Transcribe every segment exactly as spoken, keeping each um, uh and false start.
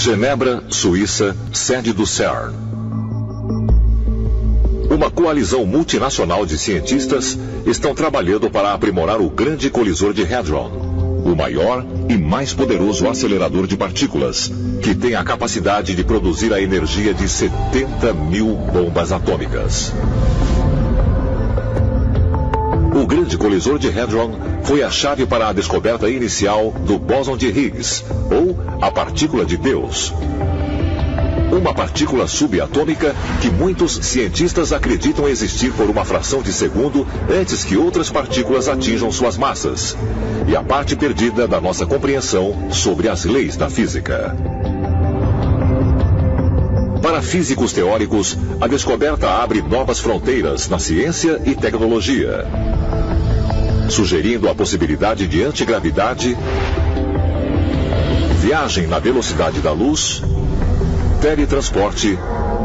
Genebra, Suíça, sede do CERN. Uma coalizão multinacional de cientistas estão trabalhando para aprimorar o Grande Colisor de Hadron, o maior e mais poderoso acelerador de partículas, que tem a capacidade de produzir a energia de setenta mil bombas atômicas. O Grande Colisor de Hadron foi a chave para a descoberta inicial do bóson de Higgs, ou a partícula de Deus. Uma partícula subatômica que muitos cientistas acreditam existir por uma fração de segundo antes que outras partículas atinjam suas massas. E a parte perdida da nossa compreensão sobre as leis da física. Para físicos teóricos, a descoberta abre novas fronteiras na ciência e tecnologia, sugerindo a possibilidade de antigravidade, viagem na velocidade da luz, teletransporte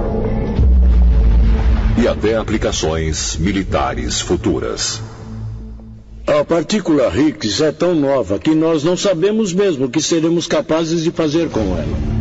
e até aplicações militares futuras. A partícula Higgs é tão nova que nós não sabemos mesmo o que seremos capazes de fazer com ela.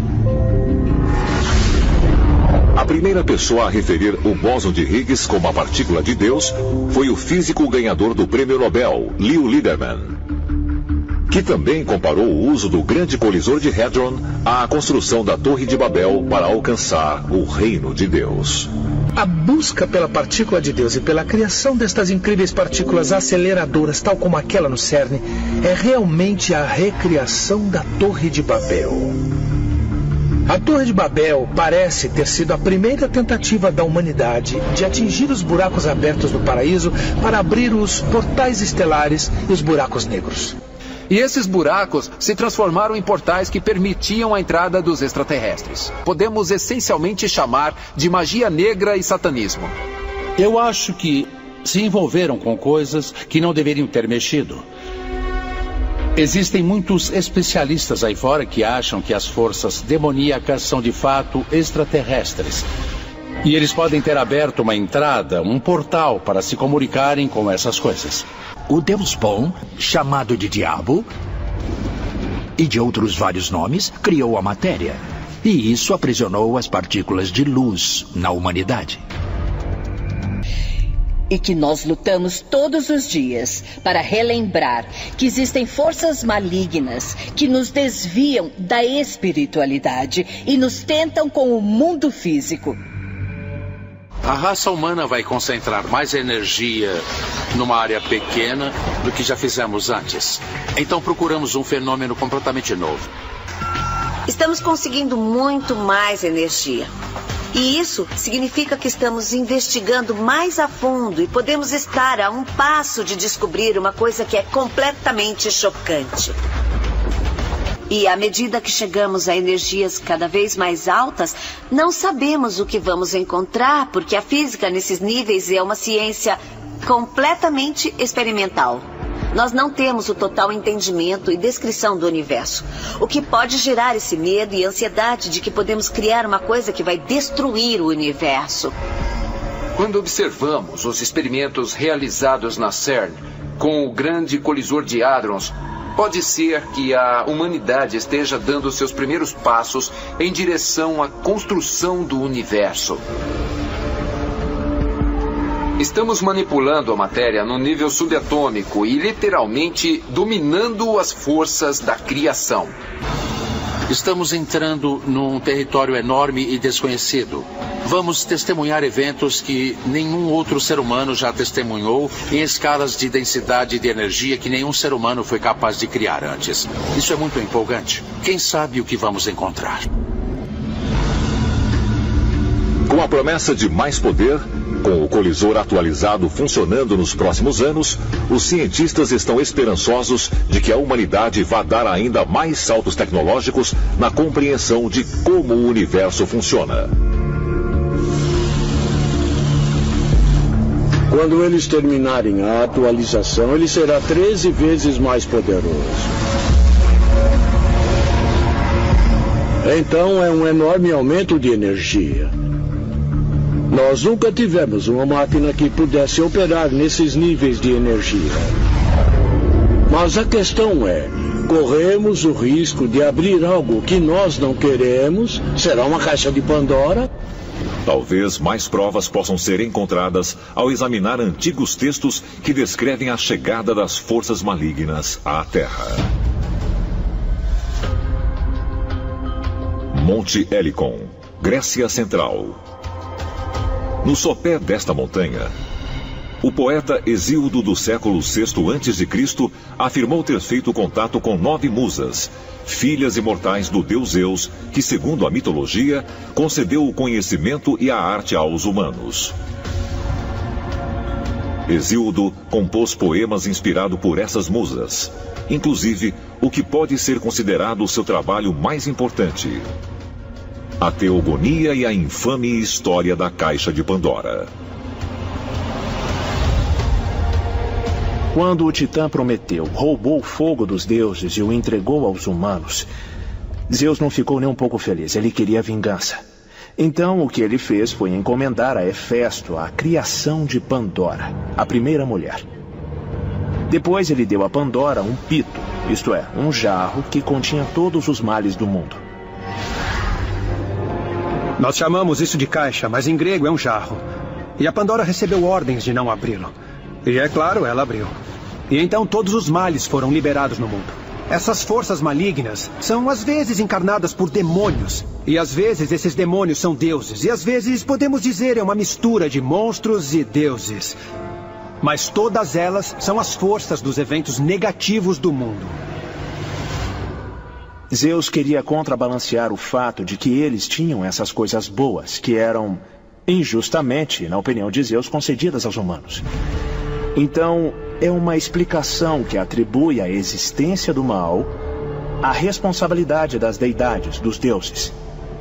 A primeira pessoa a referir o bóson de Higgs como a partícula de Deus foi o físico ganhador do Prêmio Nobel, Leo Liederman, que também comparou o uso do Grande Colisor de Hadron à construção da Torre de Babel para alcançar o reino de Deus. A busca pela partícula de Deus e pela criação destas incríveis partículas aceleradoras, tal como aquela no CERN, é realmente a recriação da Torre de Babel. A Torre de Babel parece ter sido a primeira tentativa da humanidade de atingir os buracos abertos do paraíso para abrir os portais estelares e os buracos negros. E esses buracos se transformaram em portais que permitiam a entrada dos extraterrestres. Podemos essencialmente chamar de magia negra e satanismo. Eu acho que se envolveram com coisas que não deveriam ter mexido. Existem muitos especialistas aí fora que acham que as forças demoníacas são de fato extraterrestres. E eles podem ter aberto uma entrada, um portal para se comunicarem com essas coisas. O Deus Bom, chamado de Diabo, e de outros vários nomes, criou a matéria. E isso aprisionou as partículas de luz na humanidade. E que nós lutamos todos os dias para relembrar que existem forças malignas que nos desviam da espiritualidade e nos tentam com o mundo físico. A raça humana vai concentrar mais energia numa área pequena do que já fizemos antes. Então procuramos um fenômeno completamente novo. Estamos conseguindo muito mais energia. E isso significa que estamos investigando mais a fundo e podemos estar a um passo de descobrir uma coisa que é completamente chocante. E à medida que chegamos a energias cada vez mais altas, não sabemos o que vamos encontrar, porque a física nesses níveis é uma ciência completamente experimental. Nós não temos o total entendimento e descrição do universo, o que pode gerar esse medo e ansiedade de que podemos criar uma coisa que vai destruir o universo. Quando observamos os experimentos realizados na CERN com o Grande Colisor de Hadrons, pode ser que a humanidade esteja dando seus primeiros passos em direção à construção do universo. Estamos manipulando a matéria no nível subatômico e literalmente dominando as forças da criação. Estamos entrando num território enorme e desconhecido. Vamos testemunhar eventos que nenhum outro ser humano já testemunhou em escalas de densidade de energia que nenhum ser humano foi capaz de criar antes. Isso é muito empolgante. Quem sabe o que vamos encontrar? Com a promessa de mais poder, com o colisor atualizado funcionando nos próximos anos, os cientistas estão esperançosos de que a humanidade vá dar ainda mais saltos tecnológicos na compreensão de como o universo funciona. Quando eles terminarem a atualização, ele será treze vezes mais poderoso. Então é um enorme aumento de energia. Nós nunca tivemos uma máquina que pudesse operar nesses níveis de energia. Mas a questão é, corremos o risco de abrir algo que nós não queremos? Será uma caixa de Pandora? Talvez mais provas possam ser encontradas ao examinar antigos textos que descrevem a chegada das forças malignas à Terra. Monte Helicon, Grécia Central. No sopé desta montanha, o poeta Hesíodo do século sexto antes de Cristo afirmou ter feito contato com nove musas, filhas imortais do deus Zeus, que, segundo a mitologia, concedeu o conhecimento e a arte aos humanos. Hesíodo compôs poemas inspirado por essas musas, inclusive o que pode ser considerado o seu trabalho mais importante, A Teogonia e a Infame História da Caixa de Pandora. Quando o Titã Prometeu roubou o fogo dos deuses e o entregou aos humanos, Zeus não ficou nem um pouco feliz. Ele queria vingança. Então, o que ele fez foi encomendar a Hefesto a criação de Pandora, a primeira mulher. Depois ele deu a Pandora um pito, isto é, um jarro que continha todos os males do mundo. Nós chamamos isso de caixa, mas em grego é um jarro. E a Pandora recebeu ordens de não abri-lo. E é claro, ela abriu. E então todos os males foram liberados no mundo. Essas forças malignas são às vezes encarnadas por demônios. E às vezes esses demônios são deuses. E às vezes podemos dizer é uma mistura de monstros e deuses. Mas todas elas são as forças dos eventos negativos do mundo. Zeus queria contrabalancear o fato de que eles tinham essas coisas boas, que eram injustamente, na opinião de Zeus, concedidas aos humanos. Então, é uma explicação que atribui a existência do mal à responsabilidade das deidades, dos deuses.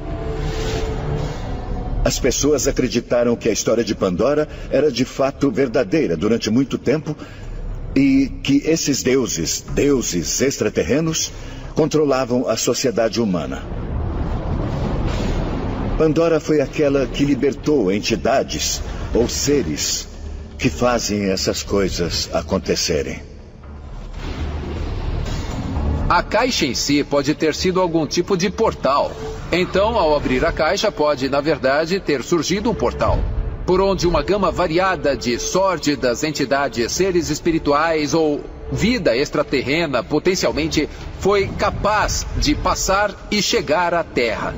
As pessoas acreditaram que a história de Pandora era de fato verdadeira durante muito tempo e que esses deuses, deuses extraterrenos, controlavam a sociedade humana. Pandora foi aquela que libertou entidades ou seres que fazem essas coisas acontecerem. A caixa em si pode ter sido algum tipo de portal. Então, ao abrir a caixa, pode, na verdade, ter surgido um portal, por onde uma gama variada de sórdidas entidades, seres espirituais ou vida extraterrena, potencialmente, foi capaz de passar e chegar à Terra.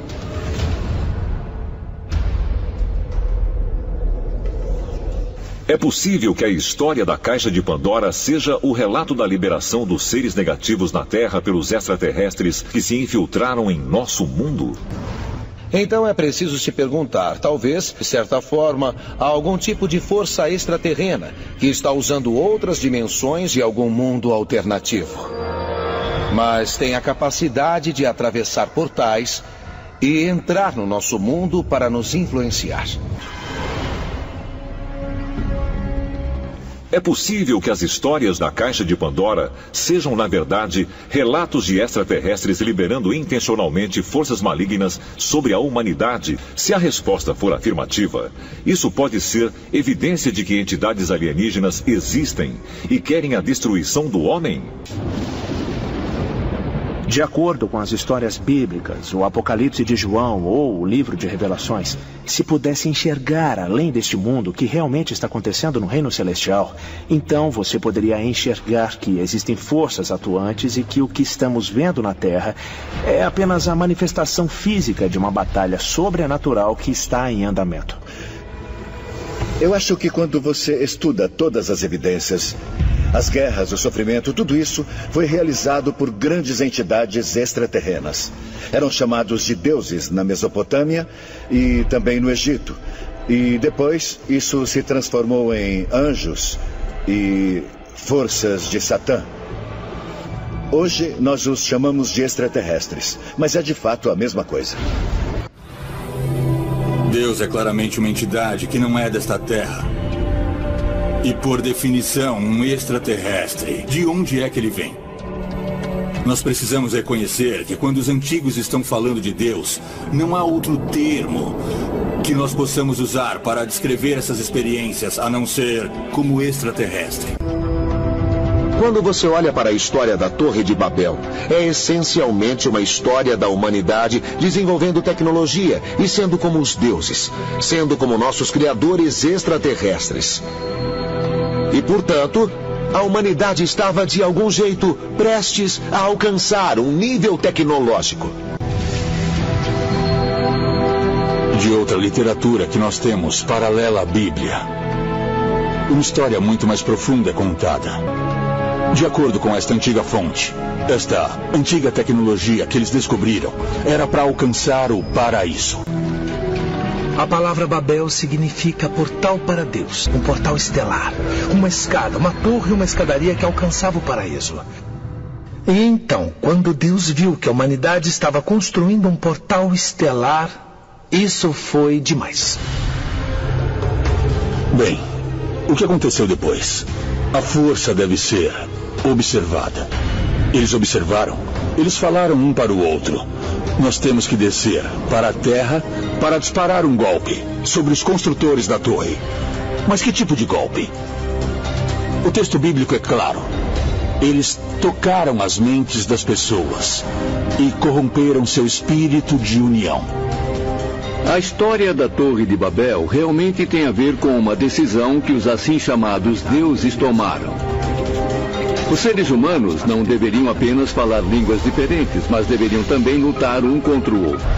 É possível que a história da Caixa de Pandora seja o relato da liberação dos seres negativos na Terra pelos extraterrestres que se infiltraram em nosso mundo? Então é preciso se perguntar, talvez, de certa forma, há algum tipo de força extraterrena que está usando outras dimensões de algum mundo alternativo. Mas tem a capacidade de atravessar portais e entrar no nosso mundo para nos influenciar. É possível que as histórias da Caixa de Pandora sejam, na verdade, relatos de extraterrestres liberando intencionalmente forças malignas sobre a humanidade? Se a resposta for afirmativa, isso pode ser evidência de que entidades alienígenas existem e querem a destruição do homem? De acordo com as histórias bíblicas, o Apocalipse de João ou o Livro de Revelações, se pudesse enxergar além deste mundo o que realmente está acontecendo no Reino Celestial, então você poderia enxergar que existem forças atuantes e que o que estamos vendo na Terra é apenas a manifestação física de uma batalha sobrenatural que está em andamento. Eu acho que quando você estuda todas as evidências, as guerras, o sofrimento, tudo isso foi realizado por grandes entidades extraterrenas. Eram chamados de deuses na Mesopotâmia e também no Egito. E depois isso se transformou em anjos e forças de Satã. Hoje nós os chamamos de extraterrestres, mas é de fato a mesma coisa. Deus é claramente uma entidade que não é desta terra. E por definição, um extraterrestre. De onde é que ele vem? Nós precisamos reconhecer que quando os antigos estão falando de Deus, não há outro termo que nós possamos usar para descrever essas experiências, a não ser como extraterrestre. Quando você olha para a história da Torre de Babel, é essencialmente uma história da humanidade desenvolvendo tecnologia e sendo como os deuses, sendo como nossos criadores extraterrestres. E, portanto, a humanidade estava, de algum jeito, prestes a alcançar um nível tecnológico. De outra literatura que nós temos, paralela à Bíblia, uma história muito mais profunda é contada. De acordo com esta antiga fonte, esta antiga tecnologia que eles descobriram era para alcançar o paraíso. A palavra Babel significa portal para Deus, um portal estelar, uma escada, uma torre e uma escadaria que alcançava o paraíso. E então, quando Deus viu que a humanidade estava construindo um portal estelar, isso foi demais. Bem, o que aconteceu depois? A força deve ser observada. Eles observaram, eles falaram um para o outro. Nós temos que descer para a terra para disparar um golpe sobre os construtores da torre. Mas que tipo de golpe? O texto bíblico é claro. Eles tocaram as mentes das pessoas e corromperam seu espírito de união. A história da Torre de Babel realmente tem a ver com uma decisão que os assim chamados deuses tomaram. Os seres humanos não deveriam apenas falar línguas diferentes, mas deveriam também lutar um contra o outro.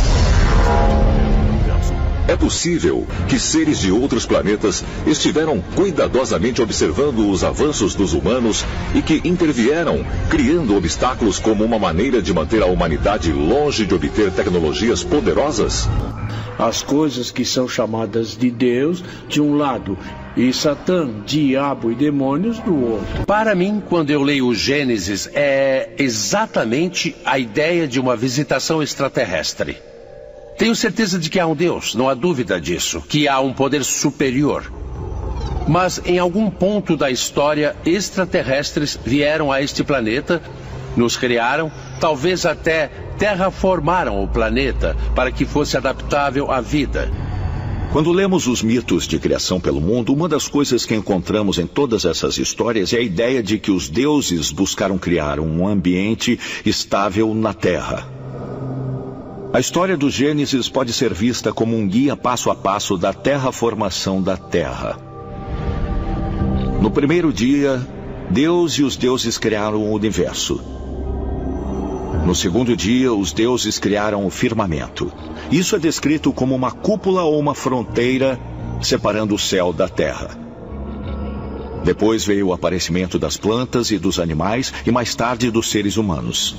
É possível que seres de outros planetas estiveram cuidadosamente observando os avanços dos humanos e que intervieram, criando obstáculos como uma maneira de manter a humanidade longe de obter tecnologias poderosas? As coisas que são chamadas de Deus, de um lado, e Satã, diabo e demônios do outro. Para mim, quando eu leio o Gênesis, é exatamente a ideia de uma visitação extraterrestre. Tenho certeza de que há um Deus, não há dúvida disso, que há um poder superior. Mas em algum ponto da história, extraterrestres vieram a este planeta, nos criaram, talvez até terraformaram o planeta para que fosse adaptável à vida. Quando lemos os mitos de criação pelo mundo, uma das coisas que encontramos em todas essas histórias é a ideia de que os deuses buscaram criar um ambiente estável na Terra. A história do Gênesis pode ser vista como um guia passo a passo da terraformação da Terra. No primeiro dia, Deus e os deuses criaram o universo. No segundo dia, os deuses criaram o firmamento. Isso é descrito como uma cúpula ou uma fronteira separando o céu da terra. Depois veio o aparecimento das plantas e dos animais e mais tarde dos seres humanos.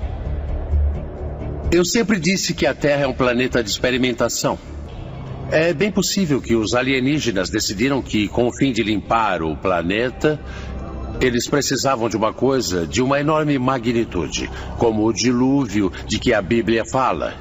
Eu sempre disse que a Terra é um planeta de experimentação. É bem possível que os alienígenas decidiram que, com o fim de limpar o planeta, eles precisavam de uma coisa de uma enorme magnitude, como o dilúvio de que a Bíblia fala.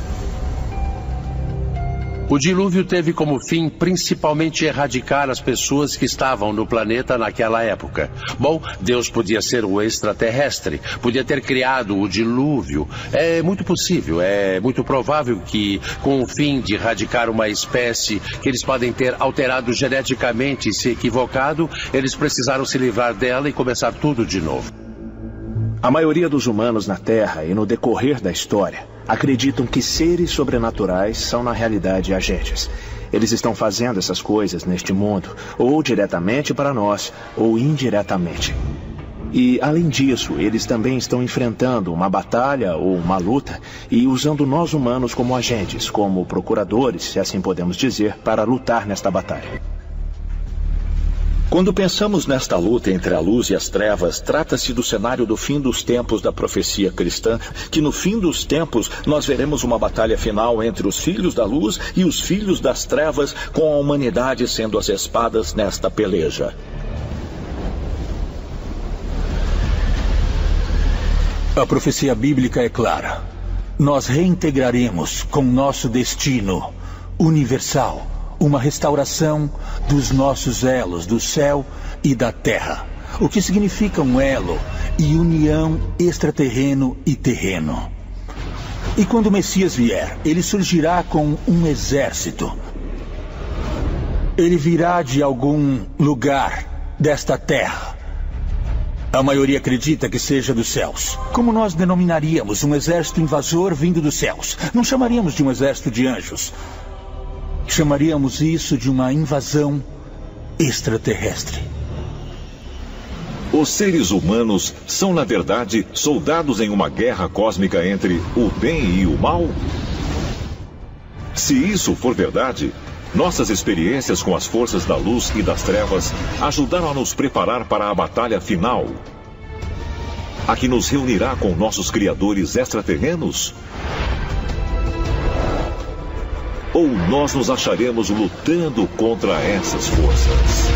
O dilúvio teve como fim principalmente erradicar as pessoas que estavam no planeta naquela época. Bom, Deus podia ser um extraterrestre, podia ter criado o dilúvio. É muito possível, é muito provável que, com o fim de erradicar uma espécie que eles podem ter alterado geneticamente e se equivocado, eles precisaram se livrar dela e começar tudo de novo. A maioria dos humanos na Terra e no decorrer da história acreditam que seres sobrenaturais são na realidade agentes. Eles estão fazendo essas coisas neste mundo, ou diretamente para nós, ou indiretamente. E, além disso, eles também estão enfrentando uma batalha ou uma luta e usando nós humanos como agentes, como procuradores, se assim podemos dizer, para lutar nesta batalha. Quando pensamos nesta luta entre a luz e as trevas, trata-se do cenário do fim dos tempos da profecia cristã, que no fim dos tempos nós veremos uma batalha final entre os filhos da luz e os filhos das trevas, com a humanidade sendo as espadas nesta peleja. A profecia bíblica é clara. Nós reintegraremos com nosso destino universal uma restauração dos nossos elos do céu e da terra. O que significa um elo e união extraterreno e terreno. E quando o Messias vier, ele surgirá com um exército. Ele virá de algum lugar desta terra. A maioria acredita que seja dos céus. Como nós denominaríamos um exército invasor vindo dos céus? Não chamaríamos de um exército de anjos. Chamaríamos isso de uma invasão extraterrestre. Os seres humanos são, na verdade, soldados em uma guerra cósmica entre o bem e o mal? Se isso for verdade, nossas experiências com as forças da luz e das trevas ajudaram a nos preparar para a batalha final, a que nos reunirá com nossos criadores extraterrenos? Ou nós nos acharemos lutando contra essas forças?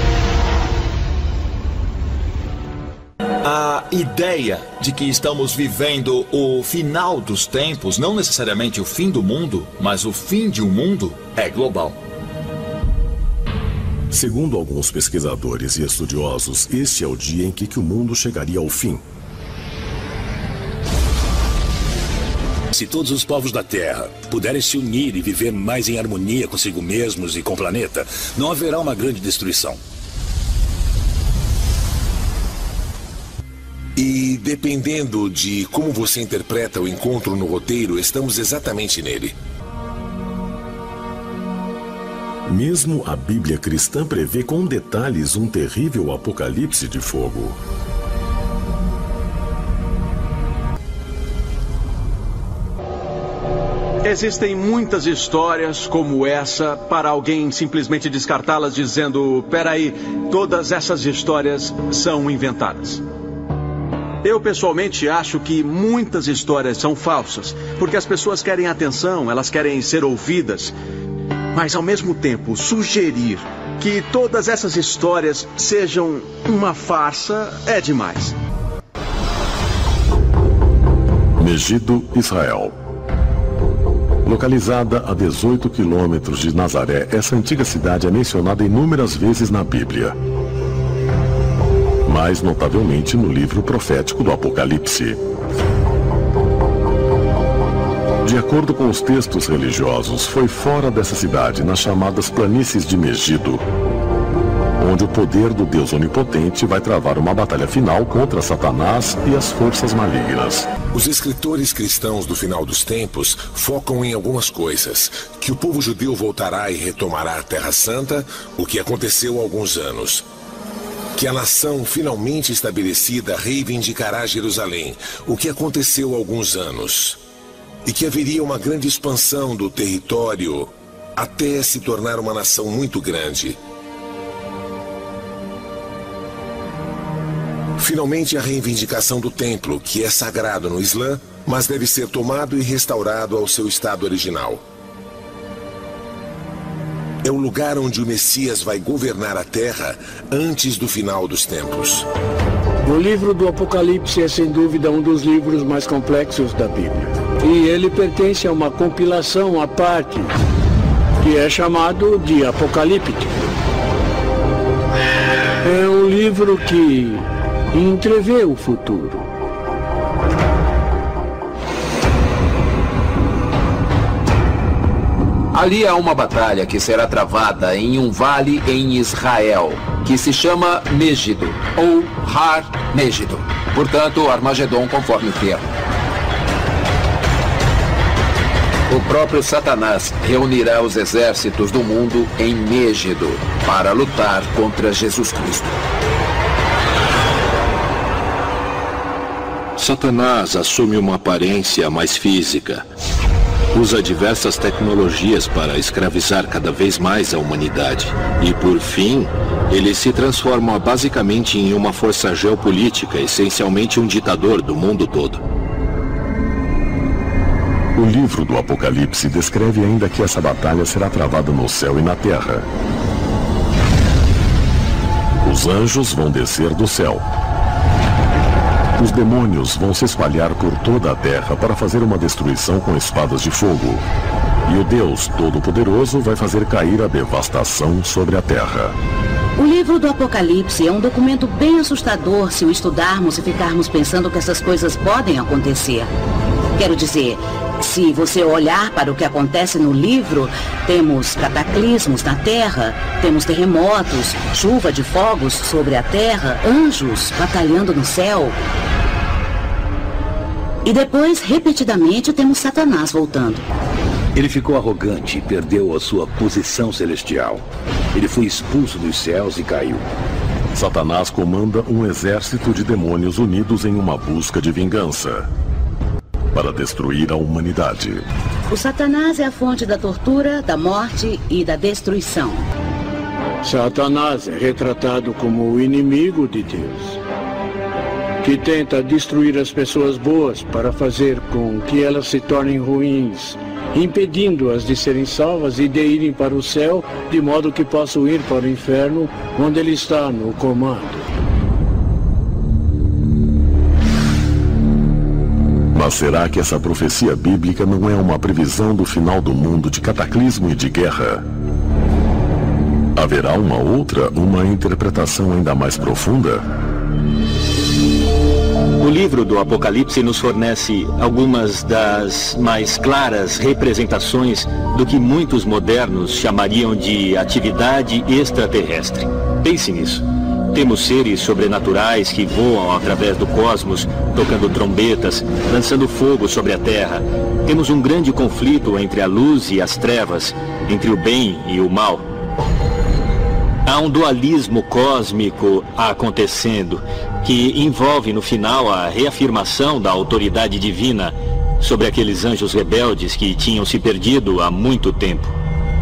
A ideia de que estamos vivendo o final dos tempos, não necessariamente o fim do mundo, mas o fim de um mundo, é global. Segundo alguns pesquisadores e estudiosos, este é o dia em que, que o mundo chegaria ao fim. Se todos os povos da Terra puderem se unir e viver mais em harmonia consigo mesmos e com o planeta, não haverá uma grande destruição. E dependendo de como você interpreta o encontro no roteiro, estamos exatamente nele. Mesmo a Bíblia cristã prevê com detalhes um terrível apocalipse de fogo. Existem muitas histórias como essa para alguém simplesmente descartá-las dizendo: peraí, todas essas histórias são inventadas. Eu, pessoalmente, acho que muitas histórias são falsas, porque as pessoas querem atenção, elas querem ser ouvidas. Mas, ao mesmo tempo, sugerir que todas essas histórias sejam uma farsa é demais. Megido, Israel. Localizada a dezoito quilômetros de Nazaré, essa antiga cidade é mencionada inúmeras vezes na Bíblia. Mais notavelmente no livro profético do Apocalipse. De acordo com os textos religiosos, foi fora dessa cidade, nas chamadas planícies de Megido, onde o poder do Deus Onipotente vai travar uma batalha final contra Satanás e as forças malignas. Os escritores cristãos do final dos tempos focam em algumas coisas: que o povo judeu voltará e retomará a Terra Santa, o que aconteceu há alguns anos. Que a nação finalmente estabelecida reivindicará Jerusalém, o que aconteceu há alguns anos. E que haveria uma grande expansão do território até se tornar uma nação muito grande. Finalmente, a reivindicação do templo, que é sagrado no Islã, mas deve ser tomado e restaurado ao seu estado original. É o lugar onde o Messias vai governar a Terra antes do final dos tempos. O livro do Apocalipse é, sem dúvida, um dos livros mais complexos da Bíblia. E ele pertence a uma compilação à parte, que é chamado de Apocalíptico. É um livro que entrevê o futuro. Ali há uma batalha que será travada em um vale em Israel, que se chama Megido, ou Har Megido. Portanto, Armagedon conforme o termo. O próprio Satanás reunirá os exércitos do mundo em Megido para lutar contra Jesus Cristo. Satanás assume uma aparência mais física. Usa diversas tecnologias para escravizar cada vez mais a humanidade. E, por fim, ele se transforma basicamente em uma força geopolítica, essencialmente um ditador do mundo todo. O livro do Apocalipse descreve ainda que essa batalha será travada no céu e na terra. Os anjos vão descer do céu. Os demônios vão se espalhar por toda a terra para fazer uma destruição com espadas de fogo. E o Deus Todo-Poderoso vai fazer cair a devastação sobre a terra. O livro do Apocalipse é um documento bem assustador se o estudarmos e ficarmos pensando que essas coisas podem acontecer. Quero dizer, Se você olhar para o que acontece no livro, temos cataclismos na Terra, temos terremotos, chuva de fogos sobre a Terra, anjos batalhando no céu. E depois, repetidamente, temos Satanás voltando. Ele ficou arrogante e perdeu a sua posição celestial. Ele foi expulso dos céus e caiu. Satanás comanda um exército de demônios unidos em uma busca de vingança para destruir a humanidade. O Satanás é a fonte da tortura, da morte e da destruição. Satanás é retratado como o inimigo de Deus, que tenta destruir as pessoas boas para fazer com que elas se tornem ruins, impedindo-as de serem salvas e de irem para o céu, de modo que possam ir para o inferno, onde ele está no comando. Mas será que essa profecia bíblica não é uma previsão do final do mundo de cataclismo e de guerra? Haverá uma outra, uma interpretação ainda mais profunda? O livro do Apocalipse nos fornece algumas das mais claras representações do que muitos modernos chamariam de atividade extraterrestre. Pense nisso. Temos seres sobrenaturais que voam através do cosmos, tocando trombetas, lançando fogo sobre a Terra. Temos um grande conflito entre a luz e as trevas, entre o bem e o mal. Há um dualismo cósmico acontecendo, que envolve no final a reafirmação da autoridade divina sobre aqueles anjos rebeldes que tinham se perdido há muito tempo.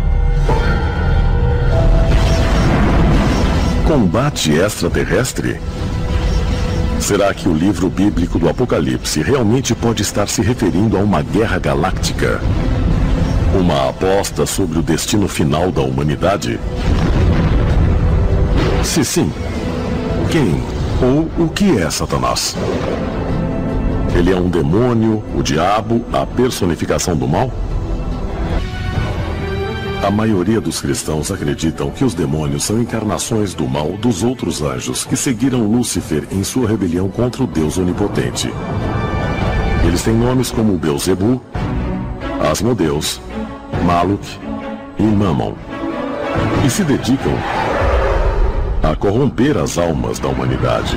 Combate extraterrestre? Será que o livro bíblico do Apocalipse realmente pode estar se referindo a uma guerra galáctica? Uma aposta sobre o destino final da humanidade? Se sim, quem ou o que é Satanás? Ele é um demônio, o diabo, a personificação do mal? A maioria dos cristãos acreditam que os demônios são encarnações do mal dos outros anjos que seguiram Lúcifer em sua rebelião contra o Deus onipotente. Eles têm nomes como Belzebu, Asmodeus, Maluk e Mammon, e se dedicam a corromper as almas da humanidade.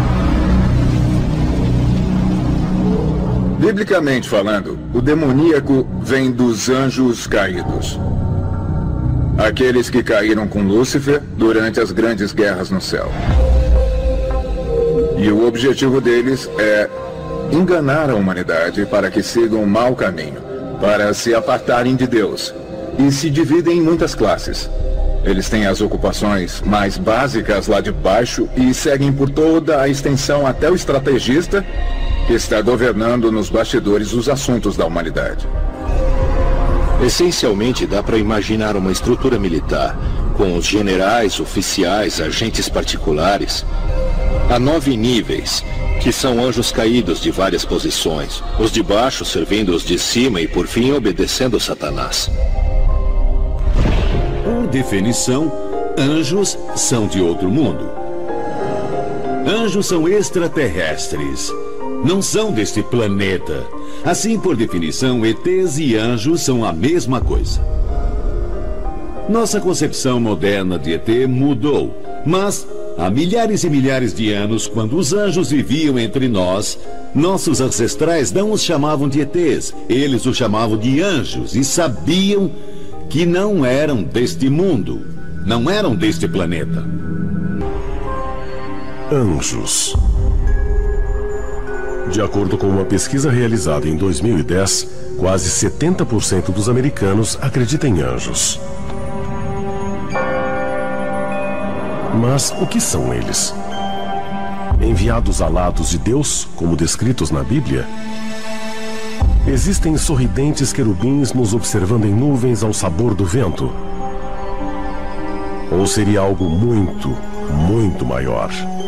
Biblicamente falando, o demoníaco vem dos anjos caídos. Aqueles que caíram com Lúcifer durante as grandes guerras no céu. E o objetivo deles é enganar a humanidade para que sigam um mau caminho, para se apartarem de Deus. E se dividem em muitas classes. Eles têm as ocupações mais básicas lá de baixo e seguem por toda a extensão até o estrategista que está governando nos bastidores os assuntos da humanidade. Essencialmente, dá para imaginar uma estrutura militar, com os generais, oficiais, agentes particulares. Há nove níveis, que são anjos caídos de várias posições. Os de baixo servindo os de cima e, por fim, obedecendo Satanás. Por definição, anjos são de outro mundo. Anjos são extraterrestres. Não são deste planeta. Assim, por definição, E Tês e anjos são a mesma coisa. Nossa concepção moderna de E T mudou, mas há milhares e milhares de anos, quando os anjos viviam entre nós, nossos ancestrais não os chamavam de E Tês, eles os chamavam de anjos e sabiam que não eram deste mundo, não eram deste planeta. Anjos. De acordo com uma pesquisa realizada em dois mil e dez, quase setenta por cento dos americanos acreditam em anjos. Mas o que são eles? Enviados alados de Deus, como descritos na Bíblia? Existem sorridentes querubins nos observando em nuvens ao sabor do vento? Ou seria algo muito, muito maior?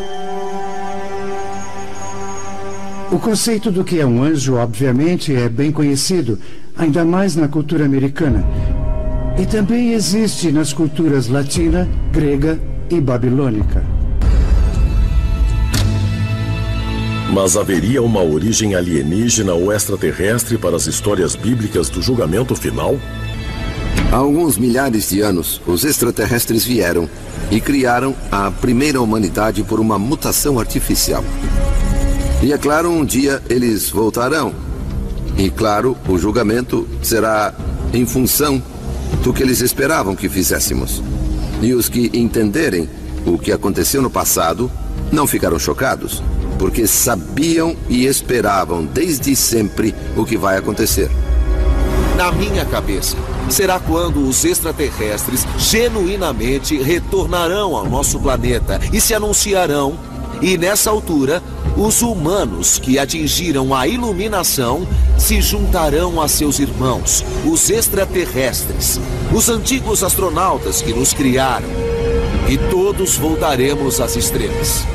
O conceito do que é um anjo, obviamente, é bem conhecido, ainda mais na cultura americana. E também existe nas culturas latina, grega e babilônica. Mas haveria uma origem alienígena ou extraterrestre para as histórias bíblicas do julgamento final? Há alguns milhares de anos, os extraterrestres vieram e criaram a primeira humanidade por uma mutação artificial. E é claro, um dia eles voltarão. E claro, o julgamento será em função do que eles esperavam que fizéssemos. E os que entenderem o que aconteceu no passado não ficaram chocados, porque sabiam e esperavam desde sempre o que vai acontecer. Na minha cabeça, será quando os extraterrestres genuinamente retornarão ao nosso planeta e se anunciarão, e nessa altura, os humanos que atingiram a iluminação se juntarão a seus irmãos, os extraterrestres, os antigos astronautas que nos criaram, e todos voltaremos às estrelas.